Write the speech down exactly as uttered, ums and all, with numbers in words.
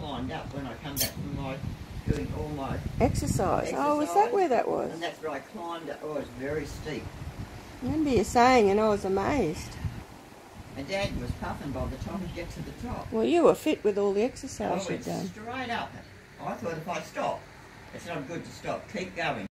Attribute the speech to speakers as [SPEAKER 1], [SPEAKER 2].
[SPEAKER 1] climbed up when I come back from my doing all my
[SPEAKER 2] Exercise.
[SPEAKER 1] exercise.
[SPEAKER 2] Oh, was that where that was?
[SPEAKER 1] And that's where I climbed up. Oh, it was very steep.
[SPEAKER 2] I remember you saying, and I was amazed.
[SPEAKER 1] And Dad was puffing by the time he get to the top.
[SPEAKER 2] Well, you were fit with all the exercise
[SPEAKER 1] I
[SPEAKER 2] you'd
[SPEAKER 1] went
[SPEAKER 2] done.
[SPEAKER 1] straight up. I thought if I stop, it's not good to stop. Keep going.